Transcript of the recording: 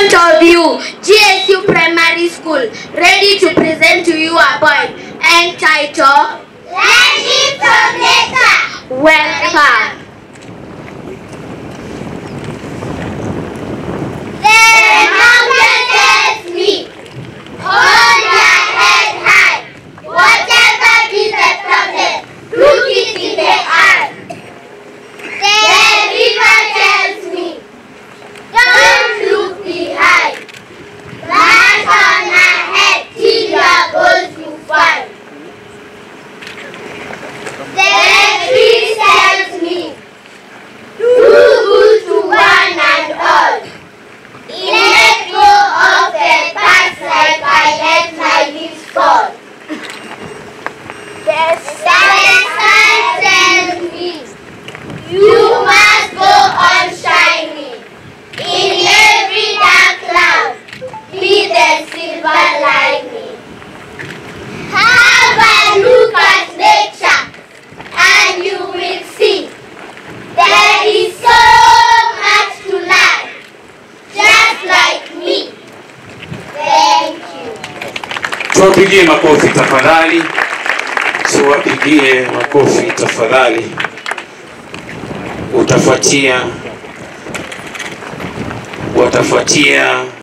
front of you, GSU Primary School, ready to present to you a poem entitled Learning from Nature. Welcome. The mountain tells me, hold your head high. Whatever be the problem, look it in the eye. The river tells me, don't look behind. Back on ahead till your goals you find. The tree tells me, do good to one and all. Let go of the past like I let my leaves fall. The sky tells me, you must go on shining. In every dark cloud, be the silver lining. Have a look at nature, and you will see there is so much to learn, just like me. Thank you. Tuwapigie makofi tafadhali. Tuwapigie makofi tafadhali. Watafuatia